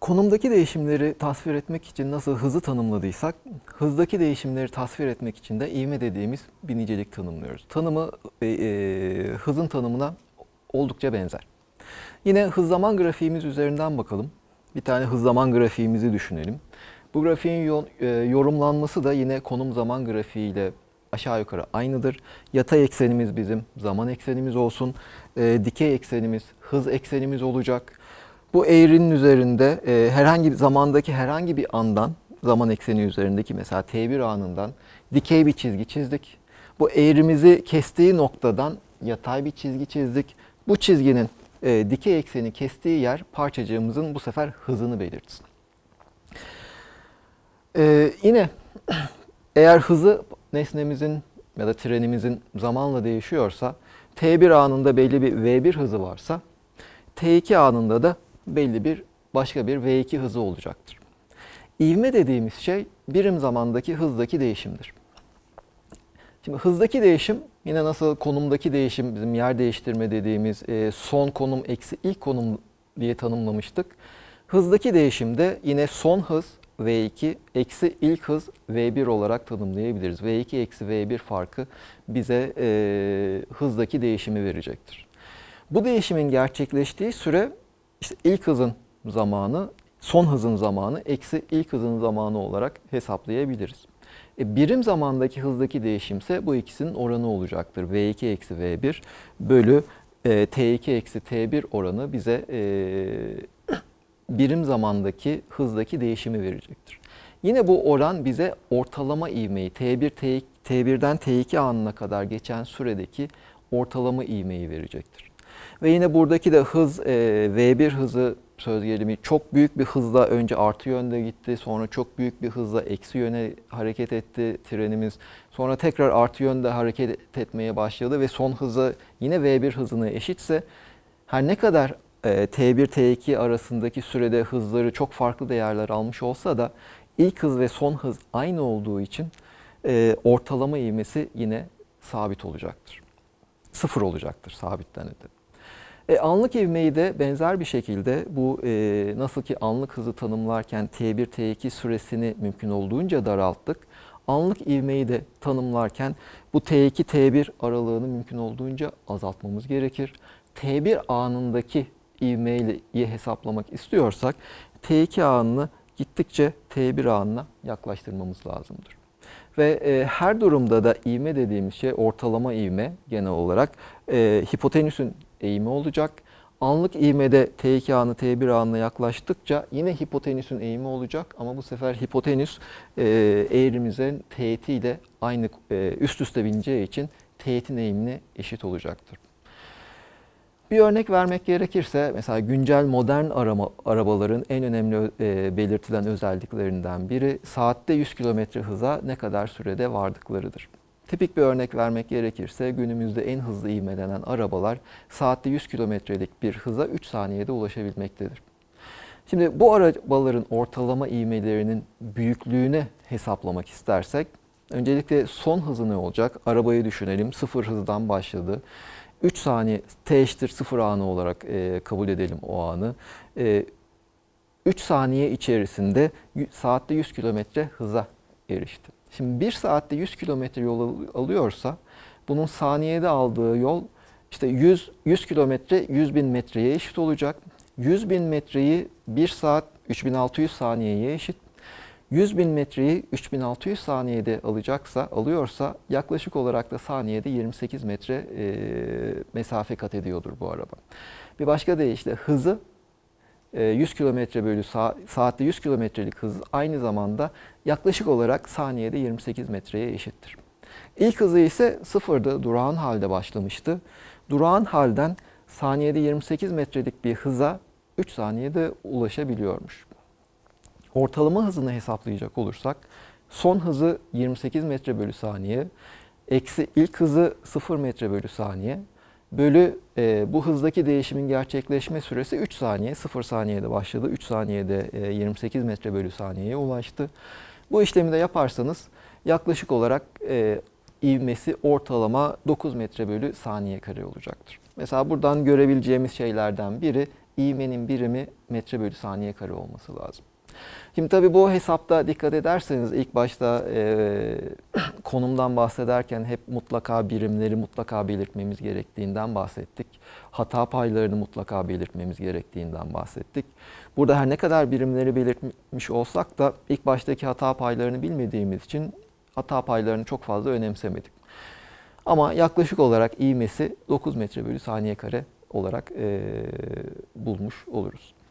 Konumdaki değişimleri tasvir etmek için nasıl hızı tanımladıysak, hızdaki değişimleri tasvir etmek için de ivme dediğimiz bir nicelik tanımlıyoruz. Tanımı hızın tanımına oldukça benzer. Yine hız zaman grafiğimiz üzerinden bakalım. Bir tane hız zaman grafiğimizi düşünelim. Bu grafiğin yorumlanması da yine konum zaman grafiği ile aşağı yukarı aynıdır. Yatay eksenimiz bizim zaman eksenimiz olsun. Dikey eksenimiz hız eksenimiz olacak. Bu eğrinin üzerinde herhangi bir zamandaki herhangi bir andan, zaman ekseni üzerindeki mesela T1 anından dikey bir çizgi çizdik. Bu eğrimizi kestiği noktadan yatay bir çizgi çizdik. Bu çizginin dikey ekseni kestiği yer parçacığımızın bu sefer hızını belirtsin. Yine eğer hızı nesnemizin ya da trenimizin zamanla değişiyorsa, T1 anında belli bir V1 hızı varsa, T2 anında da belli bir başka bir V2 hızı olacaktır. İvme dediğimiz şey birim zamandaki hızdaki değişimdir. Şimdi hızdaki değişim yine nasıl konumdaki değişim bizim yer değiştirme dediğimiz son konum eksi ilk konum diye tanımlamıştık. Hızdaki değişim de yine son hız V2 eksi ilk hız V1 olarak tanımlayabiliriz. V2 eksi V1 farkı bize hızdaki değişimi verecektir. Bu değişimin gerçekleştiği süre işte ilk hızın zamanı, son hızın zamanı eksi ilk hızın zamanı olarak hesaplayabiliriz. Birim zamandaki hızdaki değişimse bu ikisinin oranı olacaktır. V2 eksi V1 bölü T2 eksi T1 oranı bize birim zamandaki hızdaki değişimi verecektir. Yine bu oran bize ortalama ivmeyi T1'den T2 anına kadar geçen süredeki ortalama ivmeyi verecektir. Ve yine buradaki de hız V1 hızı söz gelimi çok büyük bir hızla önce artı yönde gitti. Sonra çok büyük bir hızla eksi yöne hareket etti trenimiz. Sonra tekrar artı yönde hareket etmeye başladı ve son hızı yine V1 hızına eşitse her ne kadar T1 T2 arasındaki sürede hızları çok farklı değerler almış olsa da ilk hız ve son hız aynı olduğu için ortalama ivmesi yine sabit olacaktır. Sıfır olacaktır sabitten öte. Anlık ivmeyi de benzer bir şekilde bu nasıl ki anlık hızı tanımlarken T1 T2 süresini mümkün olduğunca daralttık. Anlık ivmeyi de tanımlarken bu T2 T1 aralığını mümkün olduğunca azaltmamız gerekir. T1 anındaki ivmeyi hesaplamak istiyorsak T2 anını gittikçe T1 anına yaklaştırmamız lazımdır. Ve her durumda da ivme dediğimiz şey ortalama ivme genel olarak hipotenüsün eğimi olacak. Anlık ivmede T2 anı T1 anına yaklaştıkça yine hipotenüsün eğimi olacak ama bu sefer hipotenüs eğrimizin teğeti ile aynı üst üste bineceği için teğetin eğimine eşit olacaktır. Bir örnek vermek gerekirse mesela güncel modern arabaların en önemli belirtilen özelliklerinden biri saatte 100 km hıza ne kadar sürede vardıklarıdır. Tipik bir örnek vermek gerekirse günümüzde en hızlı ivmelenen arabalar saatte 100 kilometrelik bir hıza 3 saniyede ulaşabilmektedir. Şimdi bu arabaların ortalama ivmelerinin büyüklüğüne hesaplamak istersek öncelikle son hızı ne olacak? Arabayı düşünelim. Sıfır hızdan başladı. 3 saniye t eşittir 0 anı olarak kabul edelim o anı. 3 saniye içerisinde saatte 100 kilometre hıza erişti. Şimdi 1 saatte 100 kilometre yol alıyorsa bunun saniyede aldığı yol işte 100 kilometre 100 bin metreye eşit olacak. 100 bin metreyi 1 saat 3600 saniyeye eşit. 100 bin metreyi 3600 saniyede alıyorsa yaklaşık olarak da saniyede 28 metre mesafe kat ediyordur bu araba. Bir başka deyişle hızı 100 kilometre bölü saatte 100 kilometrelik hız aynı zamanda yaklaşık olarak saniyede 28 metreye eşittir. İlk hızı ise sıfırdı, durağan halde başlamıştı. Durağan halden saniyede 28 metrelik bir hıza 3 saniyede ulaşabiliyormuş. Ortalama hızını hesaplayacak olursak son hızı 28 metre bölü saniye eksi ilk hızı 0 metre bölü saniye bölü bu hızdaki değişimin gerçekleşme süresi 3 saniye. 0 saniyede başladı. 3 saniyede 28 metre bölü saniyeye ulaştı. Bu işlemi de yaparsanız yaklaşık olarak ivmesi ortalama 9 metre bölü saniye kare olacaktır. Mesela buradan görebileceğimiz şeylerden biri ivmenin birimi metre bölü saniye kare olması lazım. Şimdi tabii bu hesapta dikkat ederseniz ilk başta konumdan bahsederken hep mutlaka birimleri mutlaka belirtmemiz gerektiğinden bahsettik. Hata paylarını mutlaka belirtmemiz gerektiğinden bahsettik. Burada her ne kadar birimleri belirtmiş olsak da ilk baştaki hata paylarını bilmediğimiz için hata paylarını çok fazla önemsemedik. Ama yaklaşık olarak ivmesi 9 metre bölü saniye kare olarak bulmuş oluruz.